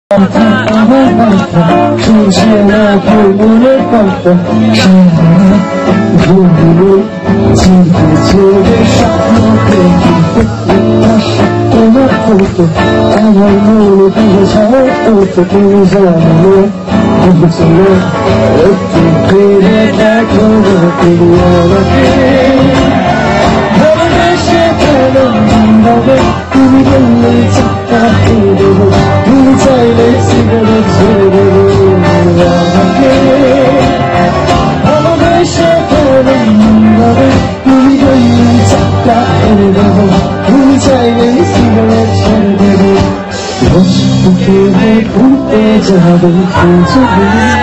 শুনছে না কেউ মনের কথা ভুলগুলো চিনতে ছেড়ে স্বপ্ন দেখি তোমার হতো আমার মনে দিয়ে ছাড়া হতো তুমি জানো বুঝলো একটু ফিরে দেখো তুমি আমাকে ভালোবেসে ভালো হবে তুমি বললে চাপটা খেয়ে দেবো তুমি চাইলে সিগারেট ছেড়ে দেবো আমাকে ভালোবেসে ভালো হবে তুমি বললে চাপটা এনে দেবো তুমি চাইলে সিগারেট ছেড়ে দেবো বুকে ঘুরতে যাবে খুঁজবে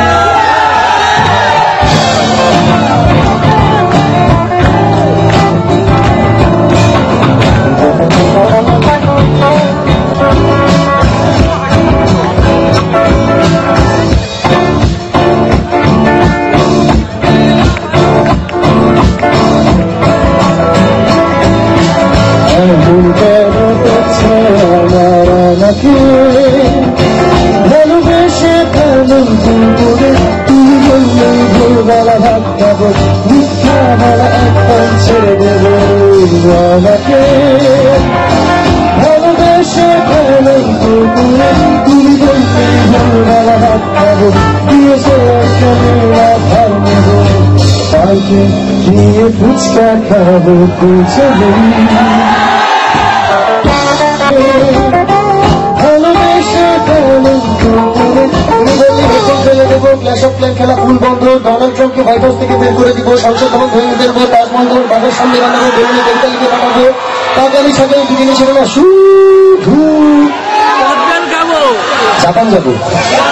ভালোবেসে ভালো করে তুমি বললে ভোরবেলা ভাত খাবো মিথ্যা বলা একদম ছেড়ে দেবো আমাকে ভালোবেসে ভালো করে তুমি বললে ভোরবেলা ভাত খাবো দিয়েছে একটা মেলা ভার নেবো পার্কে গিয়ে ফুচকা খাবো চলে খেলা ফুল বন্ধ ডোনাল্ড ট্রাম্পকে হোয়াইট হাউস থেকে বের করে দিব সংসদ ভবন ভেঙে দেবো তাজমহল বাঘের সামনে বানাবো বেরোলে বেঙ্গালিকে পাঠাবো কাকালি সাথে দুদিনে ছিল না শুধু জাপান যাবো